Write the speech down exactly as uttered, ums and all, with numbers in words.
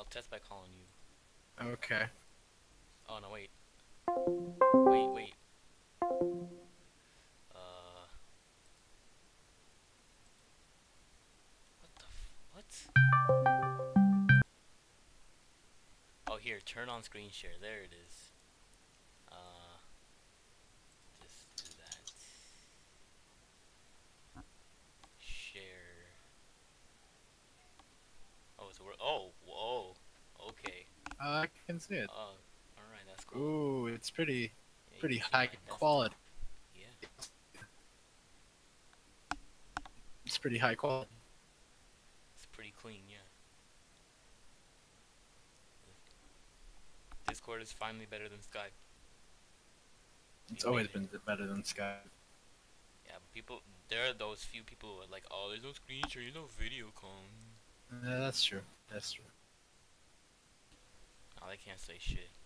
I'll test by calling you. Okay. Oh no, wait. Wait, wait. Uh, what the f what? Oh, here, turn on screen share. There it is. Uh, just do that. Share. Oh, it's a word. Oh, whoa. Okay. Uh, I can see it. Oh, alright, that's cool. Ooh, it's pretty, Yeah, you pretty can see high my quality. desktop. Yeah, It's pretty high quality. it's pretty clean, yeah. Discord is finally better than Skype. It's We made always it. been better than Sky. Yeah, but people, there are those few people who are like, oh, there's no screen share, there's no video call. Yeah, that's true. That's true. Oh, they can't say shit.